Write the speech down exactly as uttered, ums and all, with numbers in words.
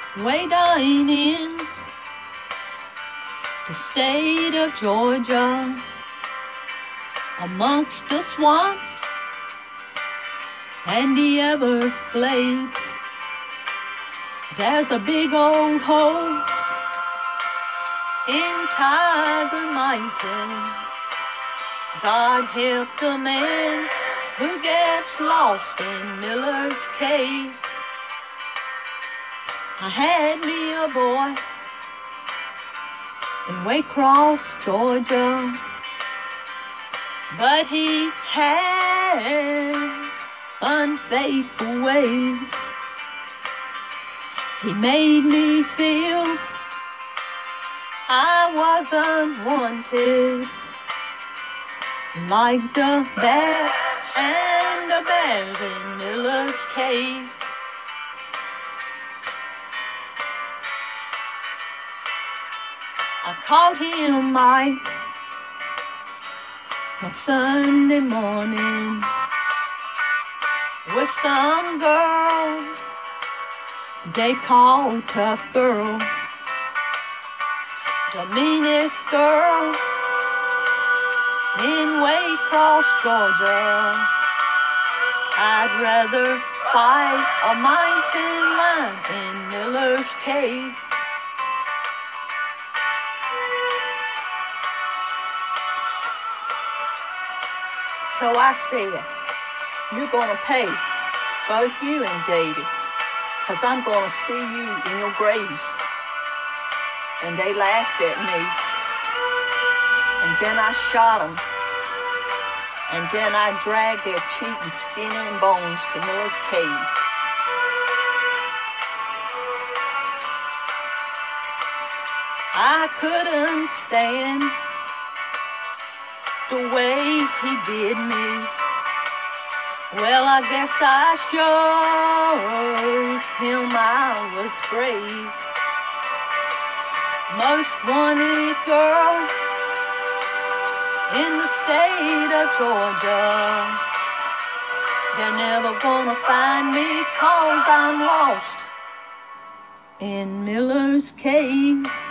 way down in the state of Georgia, amongst the swamps and the Everglades. There's a big old hole in Tiger Mountain. God help the man who gets lost in Miller's Cave. I had me a boy in Waycross, Georgia, but he had unfaithful ways. He made me feel I wasn't wanted, like the bats and the bears in Miller's Cave. I caught him Mike on Sunday morning with some girl they call Tough Girl, the meanest girl in Waycross, Georgia. I'd rather fight a mountain lion in Miller's Cave. So I said, you're gonna pay, both you and Davy, cause I'm gonna see you in your grave. And they laughed at me. And then I shot them. And then I dragged their cheek and skin and bones to Miller's Cave. I couldn't stand the way he did me. Well, I guess I showed him I was brave. Most wanted girl in the state of Georgia. They're never gonna find me, cause I'm lost in Miller's Cave.